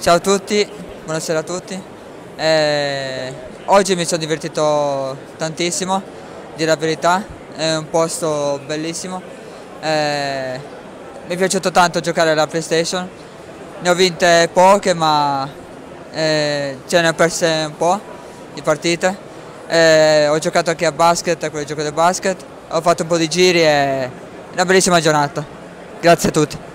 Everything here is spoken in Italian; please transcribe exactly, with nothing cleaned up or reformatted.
Ciao a tutti, buonasera a tutti. Eh, oggi mi sono divertito tantissimo, dire la verità, è un posto bellissimo. Eh, mi è piaciuto tanto giocare alla PlayStation, ne ho vinte poche ma eh, ce ne ho perse un po' di partite. Eh, ho giocato anche a basket, a quel gioco del basket, ho fatto un po' di giri e una bellissima giornata. Grazie a tutti.